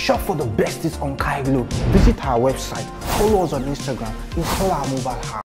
Shop for the best deals on Kaiglo. Visit our website, follow us on Instagram, install our mobile app.